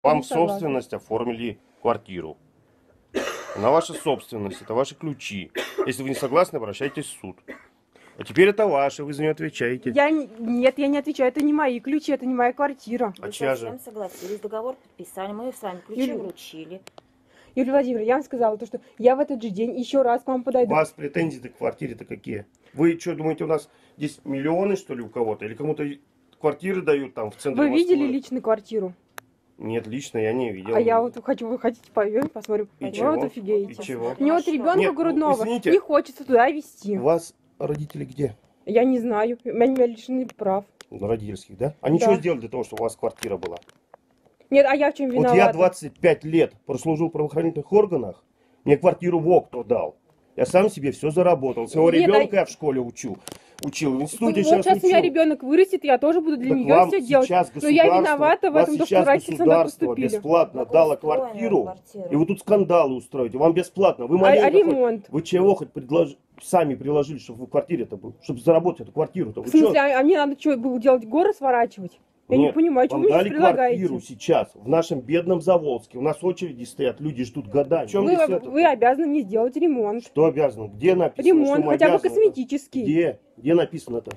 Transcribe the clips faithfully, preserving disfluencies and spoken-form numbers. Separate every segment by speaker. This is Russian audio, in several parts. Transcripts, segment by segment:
Speaker 1: Вам в собственность оформили квартиру. На ваша собственность, это ваши ключи. Если вы не согласны, обращайтесь в суд. А теперь это ваше, вы за нее отвечаете.
Speaker 2: Я нет, я не отвечаю, это не мои ключи, это не моя квартира.
Speaker 1: А
Speaker 3: Вы
Speaker 1: чья
Speaker 3: совсем
Speaker 1: же?
Speaker 3: согласились, договор подписали, мы с вами ключи
Speaker 2: Юлия-
Speaker 3: вручили.
Speaker 2: Юлия Владимировна, я вам сказала, то, что я в этот же день еще раз к вам
Speaker 1: У
Speaker 2: подойду.
Speaker 1: вас претензии к квартире-то какие? Вы что, думаете, у нас здесь миллионы, что ли, у кого-то? Или кому-то квартиры дают там в центре
Speaker 2: Вы
Speaker 1: Москвы?
Speaker 2: видели лично квартиру?
Speaker 1: Нет, лично я не видел.
Speaker 2: А я вот хочу, вы хотите поверить, посмотрим.
Speaker 1: И
Speaker 2: Вы
Speaker 1: чего?
Speaker 2: вот офигеете.
Speaker 1: И чего?
Speaker 2: Мне вот
Speaker 3: Хорошо.
Speaker 2: ребенка
Speaker 1: Нет, ну,
Speaker 2: грудного
Speaker 1: извините.
Speaker 2: не хочется туда везти.
Speaker 1: У вас родители где?
Speaker 2: Я не знаю, они меня лишены прав.
Speaker 1: Ну, родительских, да? Они
Speaker 2: Да.
Speaker 1: что сделали для того, чтобы у вас квартира была?
Speaker 2: Нет, а я в чем виновата?
Speaker 1: Вот я двадцать пять лет прослужил в правоохранительных органах, мне квартиру ВОК кто дал. Я сам себе все заработал. Своего
Speaker 2: Нет,
Speaker 1: ребенка
Speaker 2: а-
Speaker 1: я в школе учу. Учил, в
Speaker 2: Вот
Speaker 1: институте
Speaker 2: сейчас,
Speaker 1: сейчас
Speaker 2: у меня
Speaker 1: учу.
Speaker 2: ребенок вырастет, я тоже буду для
Speaker 1: Так
Speaker 2: нее
Speaker 1: вам
Speaker 2: все делать.
Speaker 1: сейчас
Speaker 2: Но я
Speaker 1: государство-
Speaker 2: виновата в
Speaker 1: вас
Speaker 2: этом, то, что
Speaker 1: сейчас
Speaker 2: родители со мной
Speaker 1: государство
Speaker 2: поступили.
Speaker 1: бесплатно
Speaker 3: Как
Speaker 1: дало
Speaker 3: устроена
Speaker 1: квартиру,
Speaker 3: квартира?
Speaker 1: и вы тут скандалы устроите. Вам бесплатно. Вы
Speaker 2: А,
Speaker 1: маленько
Speaker 2: а
Speaker 1: хоть-
Speaker 2: ремонт?
Speaker 1: Вы чего хоть предлож... сами приложили, чтобы вы в квартире-то был, чтобы заработать эту квартиру-то?
Speaker 2: В
Speaker 1: Вы
Speaker 2: смысле,
Speaker 1: чё?
Speaker 2: а, а мне надо что, было делать, горы сворачивать? Я не
Speaker 1: Нет,
Speaker 2: понимаю, что
Speaker 1: вам
Speaker 2: вы мне
Speaker 1: дали
Speaker 2: предлагаете?
Speaker 1: квартиру сейчас, в нашем бедном Заволжске. У нас очереди стоят, люди ждут годами. В чем
Speaker 2: Вы,
Speaker 1: здесь это?
Speaker 2: вы обязаны мне сделать ремонт.
Speaker 1: Что обязан? Где написано,
Speaker 2: Ремонт,
Speaker 1: что мы
Speaker 2: хотя бы
Speaker 1: обязаны?
Speaker 2: косметический.
Speaker 1: Где? Где написано это?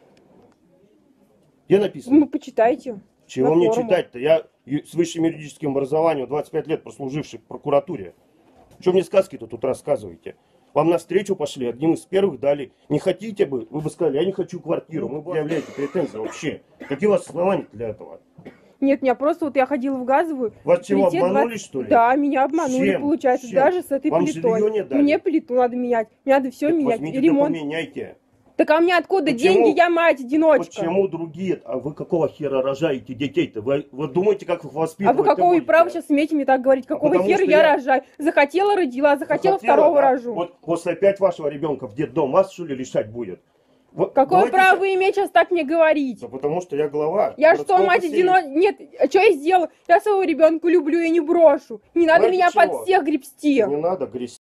Speaker 1: Где написано?
Speaker 2: Ну, почитайте.
Speaker 1: Чего
Speaker 2: на
Speaker 1: мне
Speaker 2: форумах.
Speaker 1: читать-то? Я ю- с высшим юридическим образованием, двадцать пять лет прослуживший в прокуратуре. Что мне сказки-то тут рассказываете? Вам навстречу пошли, одним из первых дали. Не хотите бы, вы бы сказали, я не хочу квартиру. Мы бы предъявляете претензии вообще. Какие у вас основания для этого?
Speaker 2: Нет, меня просто вот я ходила в газовую.
Speaker 1: Вас чего,
Speaker 2: плите
Speaker 1: обманули,
Speaker 2: двадцать
Speaker 1: что ли?
Speaker 2: Да, меня обманули,
Speaker 1: Чем?
Speaker 2: получается,
Speaker 1: Чем?
Speaker 2: даже с этой
Speaker 1: Вам
Speaker 2: плитой.
Speaker 1: жилье не дали?
Speaker 2: Мне плиту надо менять, мне надо все
Speaker 1: Так
Speaker 2: менять.
Speaker 1: возьмите,
Speaker 2: И
Speaker 1: да
Speaker 2: ремонт.
Speaker 1: поменяйте.
Speaker 2: Так а мне откуда
Speaker 1: Почему?
Speaker 2: деньги? Я мать-одиночка.
Speaker 1: Почему другие? А вы какого хера рожаете детей-то? Вы, вы думаете, как их
Speaker 2: А
Speaker 1: воспитывать?
Speaker 2: вы какого права сейчас смеете мне так говорить? Какого
Speaker 1: потому
Speaker 2: хера
Speaker 1: что
Speaker 2: я,
Speaker 1: я-
Speaker 2: рожаю? Захотела родила, захотела, второго
Speaker 1: да?
Speaker 2: рожу.
Speaker 1: Вот после опять вашего ребенка в детдом вас что ли решать будет? Вот
Speaker 2: Какое
Speaker 1: давайте
Speaker 2: право
Speaker 1: ща-
Speaker 2: вы имеете сейчас так мне говорить?
Speaker 1: Да потому что я глава.
Speaker 2: Я что,
Speaker 1: городского
Speaker 2: мать
Speaker 1: поселения.
Speaker 2: одиночка? Нет, а что я сделала? Я своего ребенка люблю и не брошу. Не надо
Speaker 1: Знаете
Speaker 2: меня
Speaker 1: чего?
Speaker 2: под всех гребсти.
Speaker 1: Не надо грести.